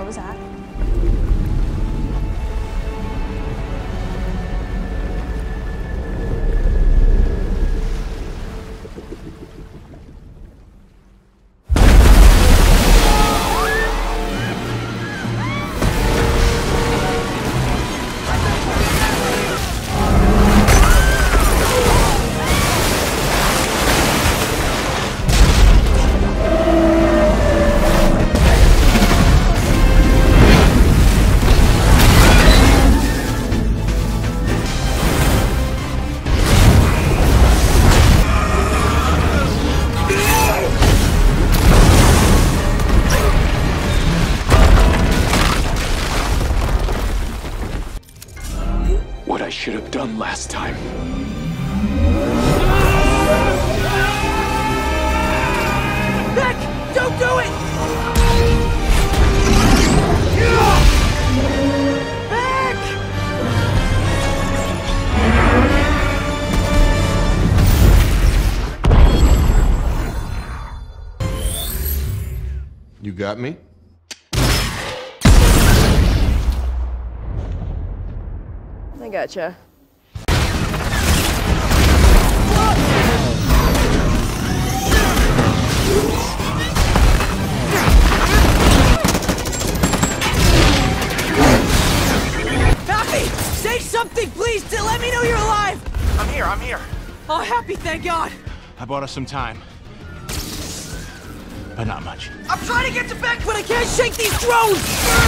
What was that? What I should have done last time. Beck! Don't do it! Beck! You got me? I gotcha. Happy! Say something, please, to let me know you're alive! I'm here. Oh, Happy, thank God! I bought us some time. But not much. I'm trying to get to Beck, but I can't shake these drones!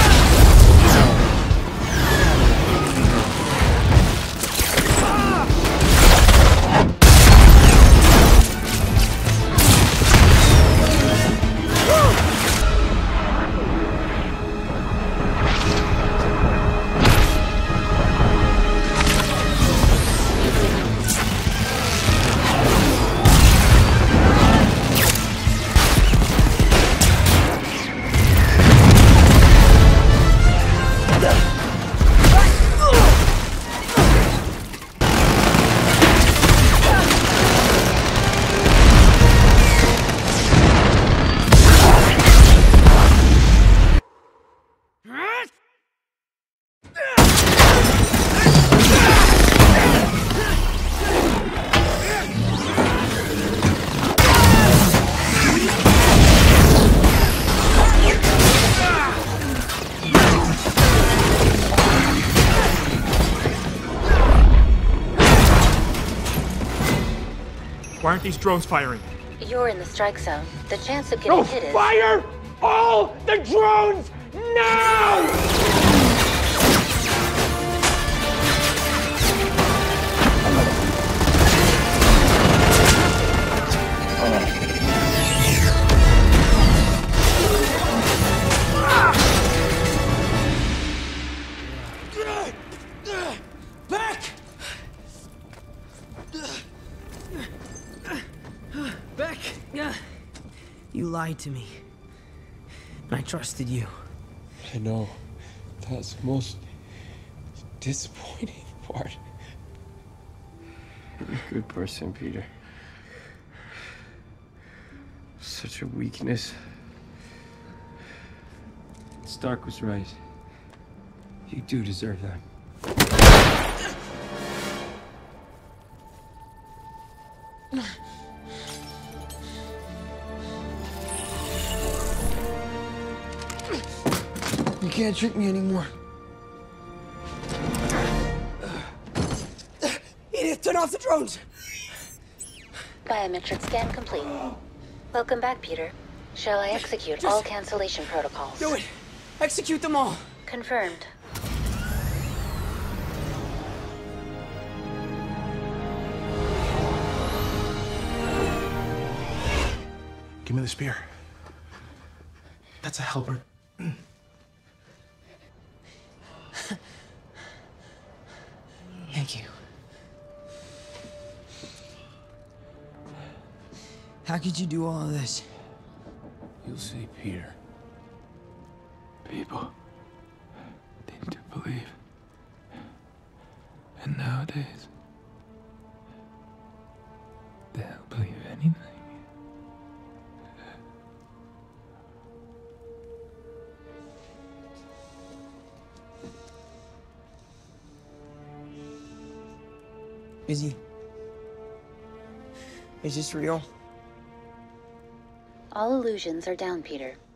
Why aren't these drones firing? You're in the strike zone. The chance of getting hit is... Fire all the drones now! Beck! Beck! You lied to me. I trusted you. I know. That's the most disappointing part. You're a good person, Peter. Such a weakness. Stark was right. You do deserve that. You can't trick me anymore. Edith, turn off the drones! Biometric scan complete. Welcome back, Peter. Shall I execute all cancellation protocols? Do it! Execute them all! Confirmed. Give me the spear. That's a helper. Thank you. How could you do all of this? You'll see, Peter. People need to believe. And nowadays, they'll believe anything. Is he? Is this real? All illusions are down, Peter.